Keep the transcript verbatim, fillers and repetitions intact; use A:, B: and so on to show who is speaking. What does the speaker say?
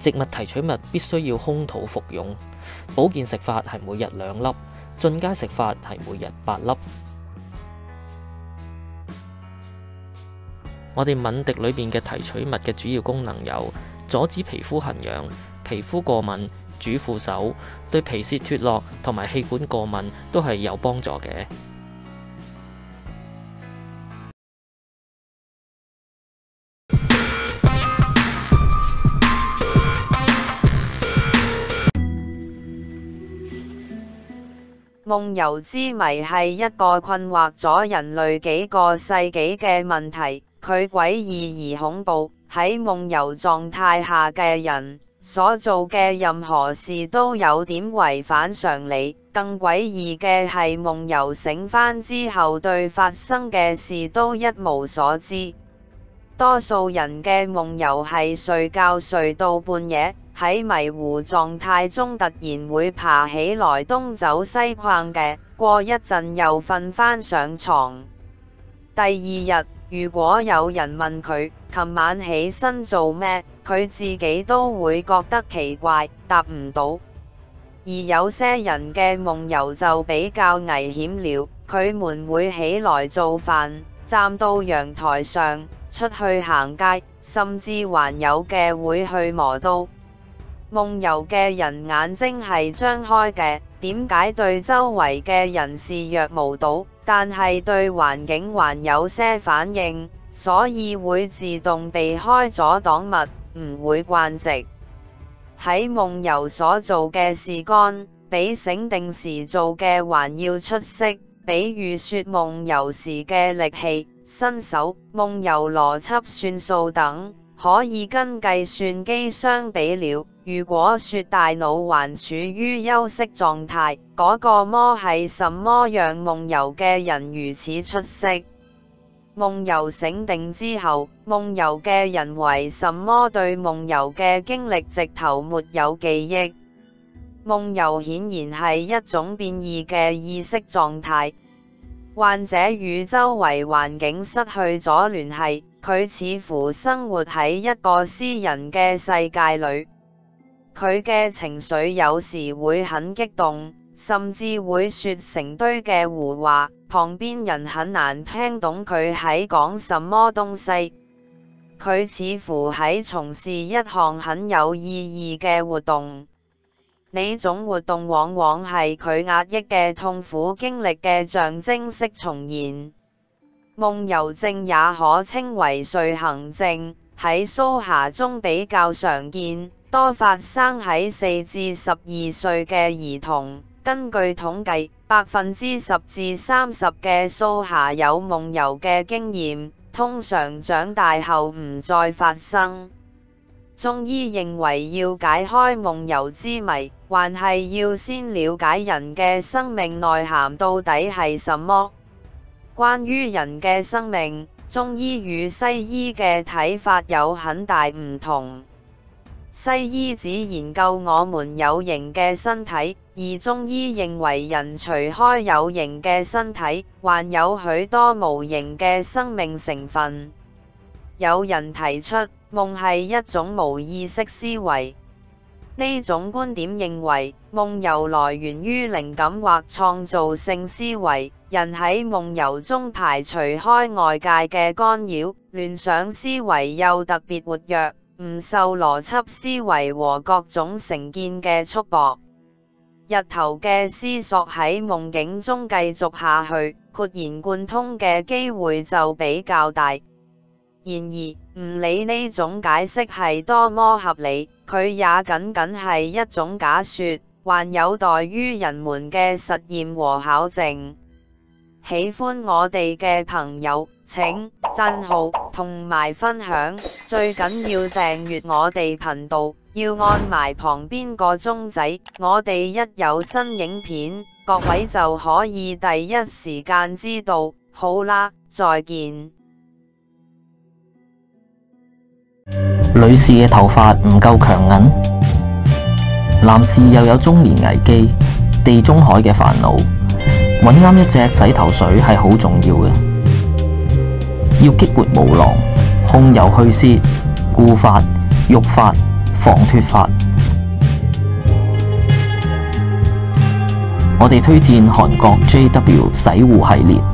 A: 植物提取物必須要空肚服用，保健食法係每日兩粒，進階食法係每日八粒。我哋敏迪裏邊嘅提取物嘅主要功能有阻止皮膚痕癢、皮膚過敏、主婦手，對皮屑脫落同埋氣管過敏都係有幫助嘅。
B: 夢遊之謎係一個困惑咗人類幾個世紀嘅問題，佢詭異而恐怖。喺夢遊狀態下嘅人所做嘅任何事都有點違反常理，更詭異嘅係夢遊醒返之後對發生嘅事都一無所知。多數人嘅夢遊係睡覺睡到半夜，喺迷糊狀態中突然會爬起來東走西逛嘅，過一陣又瞓返上床。第二日，如果有人問佢琴晚起身做咩，佢自己都會覺得奇怪，答唔到。而有些人嘅夢遊就比較危險了，佢們會起來做飯，站到陽台上，出去行街，甚至還有嘅會去磨刀。夢遊嘅人眼睛係張開嘅，點解對周圍嘅人視若無睹，但係對環境還有些反應，所以會自動避開阻擋物，唔會慣直。喺夢遊所做嘅事幹，比醒定時做嘅還要出色，比如說夢遊時嘅力氣、身手、夢遊邏輯算數等，可以跟計算機相比了。如果說大腦還處於休息狀態，嗰個麼係什麼讓夢遊嘅人如此出色？夢遊醒定之後，夢遊嘅人為什麼對夢遊嘅經歷直頭沒有記憶？夢遊顯然係一種變異嘅意識狀態，患者與周圍環境失去咗聯繫，佢似乎生活喺一個私人嘅世界裏。佢嘅情緒有時會很激動，甚至會說成堆嘅胡話，旁邊人很難聽懂佢喺講什麼東西。佢似乎喺從事一項很有意義嘅活動，呢種活動往往係佢壓抑嘅痛苦經歷嘅象徵式重現。夢遊症也可稱為睡行症，喺蘇霞中比較常見，多發生喺四至十二歲嘅兒童。根據統計，百分之十至三十嘅蘇霞有夢遊嘅經驗，通常長大後唔再發生。中醫認為要解開夢遊之謎，還係要先了解人嘅生命內涵到底係什麼。關於人嘅生命，中醫與西醫嘅睇法有很大唔同。西醫只研究我們有形嘅身體，而中醫認為人除開有形嘅身體，還有許多無形嘅生命成分。有人提出夢係一種無意識思維，呢種觀點認為夢遊來源於靈感或創造性思維，人喺夢遊中排除開外界嘅干擾，聯想思維又特別活躍，唔受邏輯思維和各種成見嘅束縛。日頭嘅思索喺夢境中繼續下去，豁然貫通嘅機會就比較大。然而，唔理呢種解釋係多麼合理，佢也僅僅係一種假說，還有待於人們嘅實驗和考證。喜歡我哋嘅朋友，請讚好同埋分享，最緊要訂閱我哋頻道，要按埋旁邊個鐘仔，我哋一有新影片，各位就可以第一時間知道。好啦，再見。
A: 女士嘅頭髮唔夠強韌，男士又有中年危機、地中海嘅煩惱。揾啱一隻洗頭水係好重要嘅，要激活毛囊、控油去屑、固髮、育髮、 防脫法。我哋推薦韓國 J W 洗護系列。